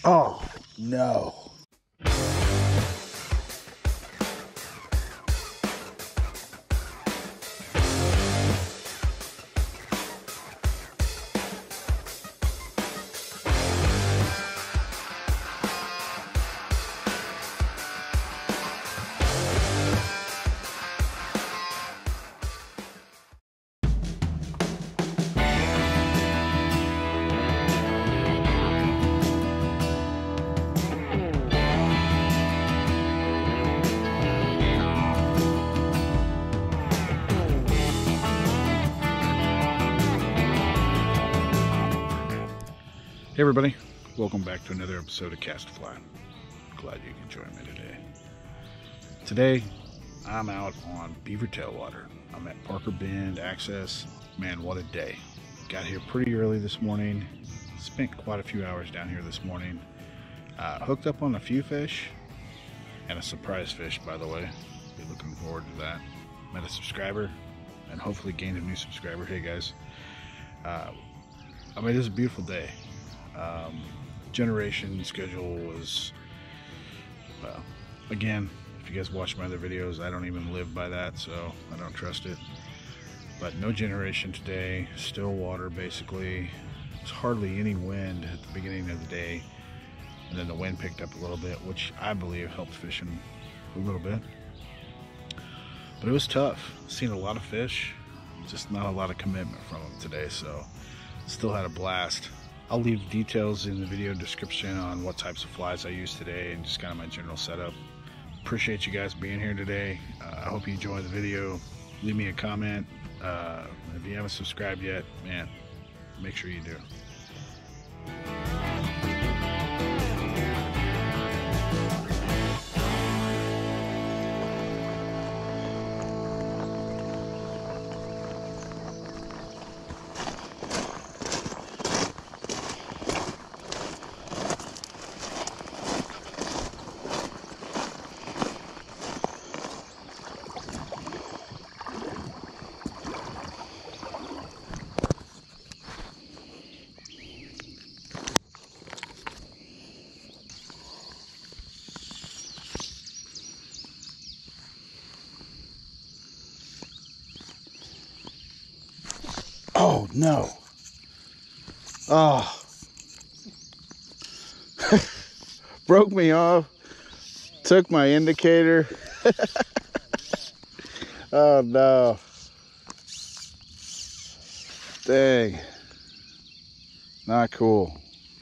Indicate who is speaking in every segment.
Speaker 1: Oh, no.
Speaker 2: Hey everybody, welcome back to another episode of Cast Fly. Glad you can join me today. Today, I'm out on Beaver Tailwater. I'm at Parker Bend Access. Man, what a day. Got here pretty early this morning. Spent quite a few hours down here this morning. Hooked up on a few fish, and a surprise fish, by the way. Be looking forward to that. Met a subscriber, and hopefully gained a new subscriber. Hey guys. I mean, it was a beautiful day. Generation schedule was, again, if you guys watch my other videos, I don't even live by that, so I don't trust it. But no generation today, still water basically. There's hardly any wind at the beginning of the day, and then the wind picked up a little bit, which I believe helped fishing a little bit. But it was tough. Seen a lot of fish, just not a lot of commitment from them today, so still had a blast. I'll leave details in the video description on what types of flies I used today and just kind of my general setup. Appreciate you guys being here today. I hope you enjoyed the video. Leave me a comment. If you haven't subscribed yet, man, make sure you do.
Speaker 1: Oh, no. Oh. Broke me off. Took my indicator. Oh, no. Dang. Not cool.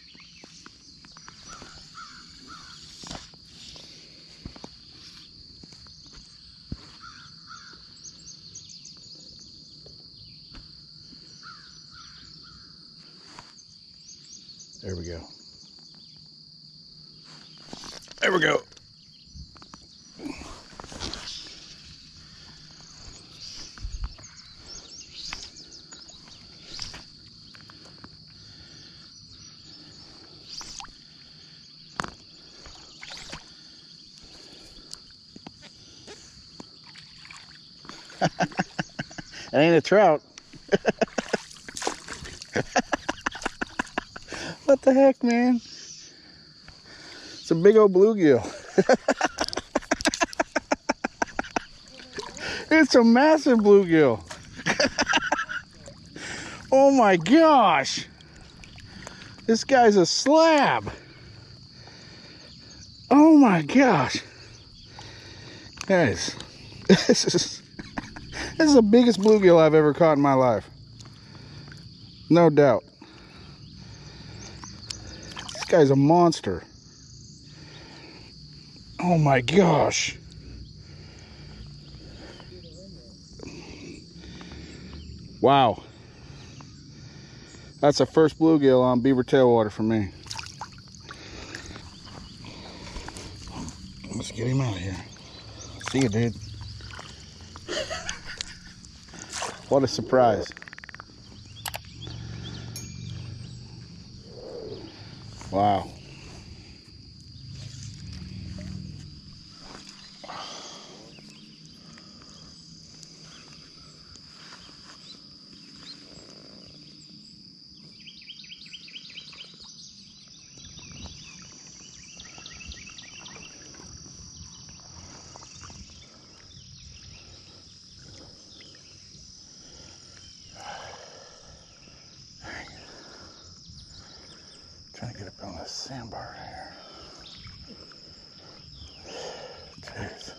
Speaker 1: There we go. There we go. It ain't a trout. What the heck, man? It's a big old bluegill. It's a massive bluegill. Oh my gosh. This guy's a slab. Oh my gosh. Guys, this is the biggest bluegill I've ever caught in my life. No doubt. This guy's a monster. Oh my gosh. Wow. That's the first bluegill on Beaver Tailwater for me. Let's get him out of here. See you, dude. What a surprise. Wow. sandbar here. Jeez.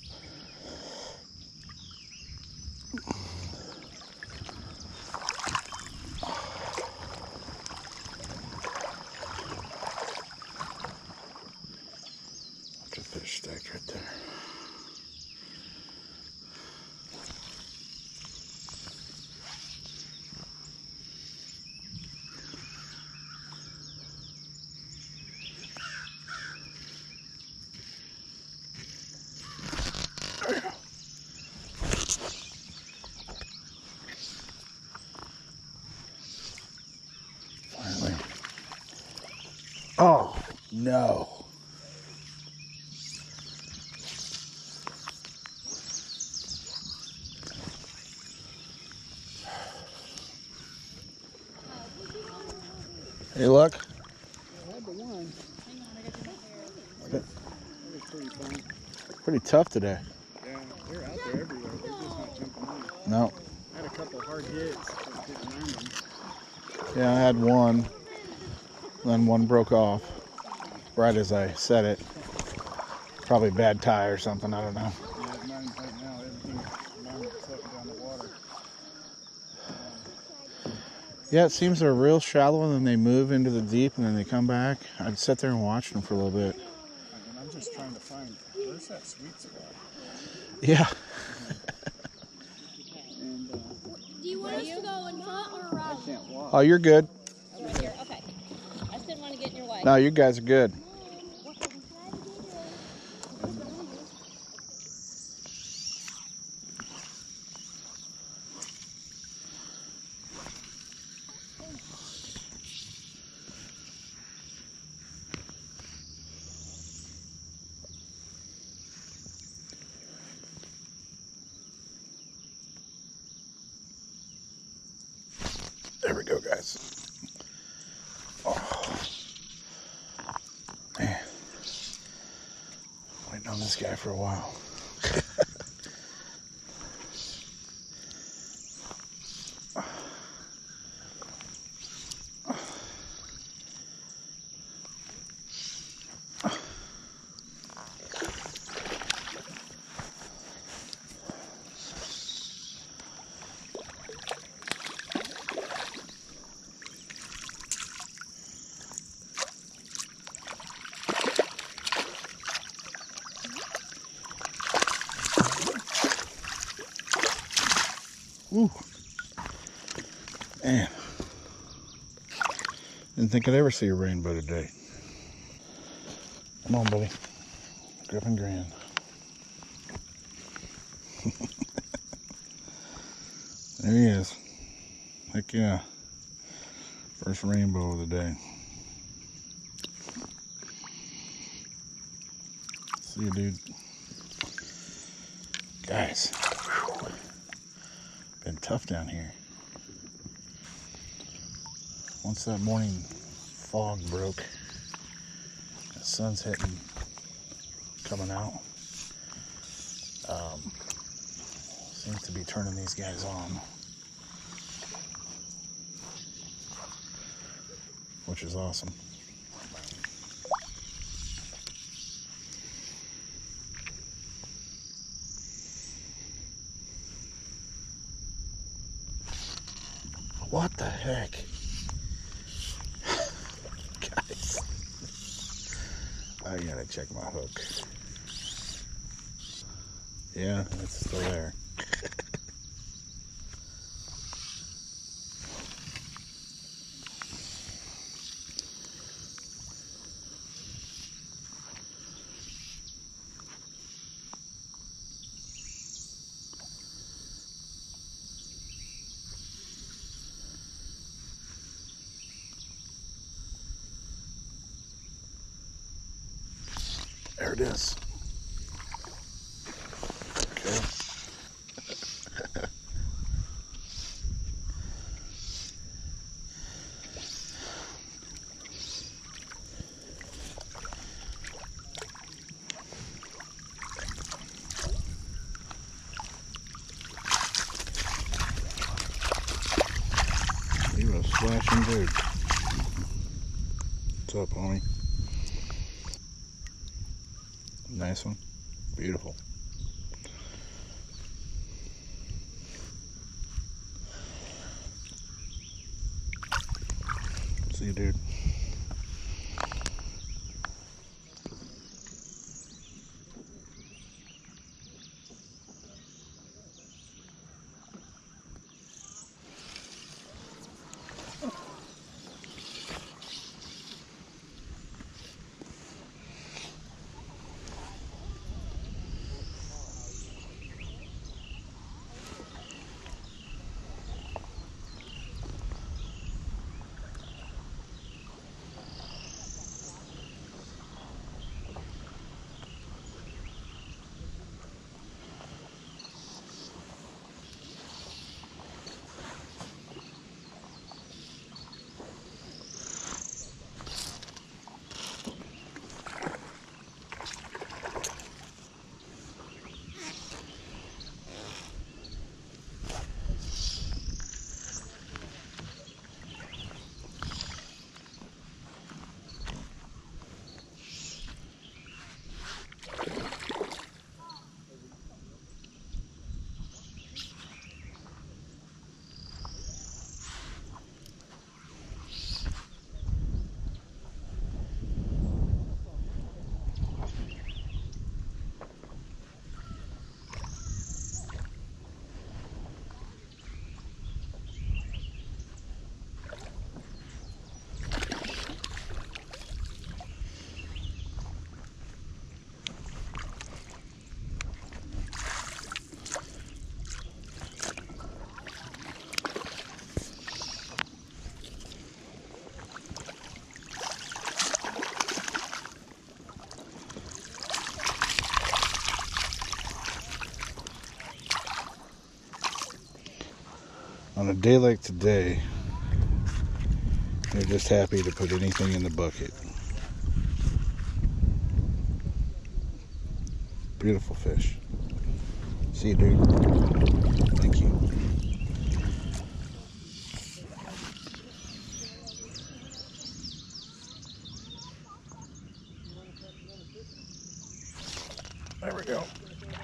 Speaker 1: Bunch of fish stacked right there. Finally. Oh, no. Hey, look.
Speaker 3: I had the one.
Speaker 1: That
Speaker 3: was pretty fun.
Speaker 1: pretty tough today.
Speaker 3: Yeah, they're out there everywhere. They're just not jumping on.
Speaker 1: No.
Speaker 3: I had a couple hard hits, just didn't land them.
Speaker 1: Yeah, I had one. Then one broke off right as I said it. Probably bad tie or something. I don't know.
Speaker 3: Yeah, mine right now, mine's floating down the water.
Speaker 1: Yeah, it seems they're real shallow and then they move into the deep and then they come back. I'd sit there and watch them for a little bit.
Speaker 3: And I'm just trying to find, where's that sweet spot?
Speaker 1: Yeah.
Speaker 3: And
Speaker 4: Do you want us to go in front or
Speaker 3: I
Speaker 4: around?
Speaker 3: can't walk.
Speaker 1: Oh, you're good.
Speaker 4: Over here. Okay. I just didn't want to get in your way.
Speaker 1: No, you guys are good. There we go, guys. Oh, man. Waiting on this guy for a while. Ooh. Man. Didn't think I'd ever see a rainbow today. Come on, buddy. Grip and grin. There he is. Heck yeah. First rainbow of the day. See you, dude. Guys. Whew. Been tough down here. Once that morning fog broke, the sun's hitting, coming out. Seems to be turning these guys on, which is awesome. What the heck? Guys. I gotta check my hook. Yeah, it's still there. There it is. Okay. He was splashing dude. What's up, homie? Nice one. Beautiful. See you, dude. On a day like today, they're just happy to put anything in the bucket. Beautiful fish. See you, dude. Thank you. There we go.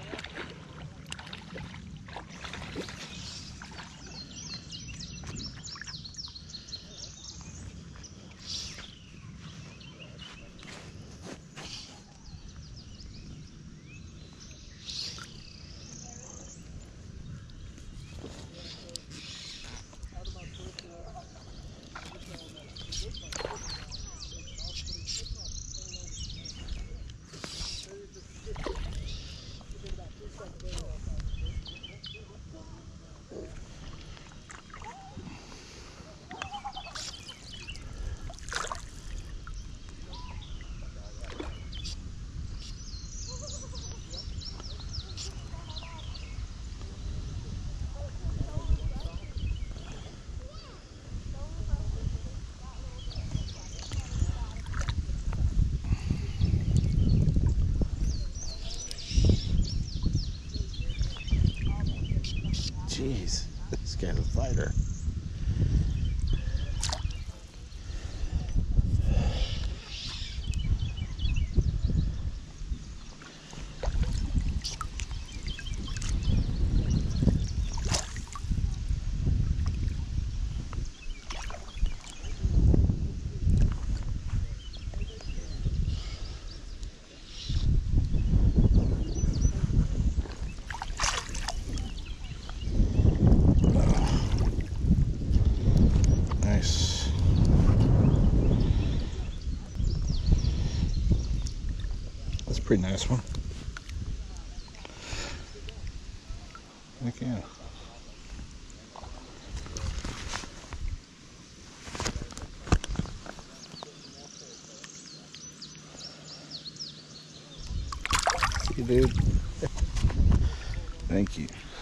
Speaker 1: Jeez, this guy's a fighter. Nice. That's a pretty nice one. Heck yeah. See you, dude. Thank you.